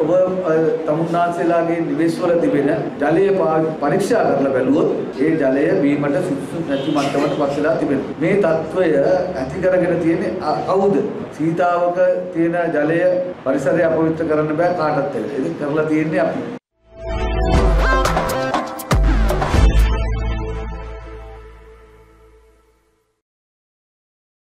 ඔබ තමුන්නාන්සේලාගේ නිවෙස් වල තිබෙන ජලය පරීක්ෂා කරලා බැලුවොත් ඒ ජලය බීමට සුදුසු නැති මට්ටමට පත් වෙලා තිබෙනවා. මේ తত্ত্বය ඇති කරගෙන තියෙන්නේ කවුද? සීතාවක තියෙන ජලය පරිසරය අපවිත්‍ර කරන්න බෑ කාටවත්. ඒක කරලා තියෙන්නේ අපි.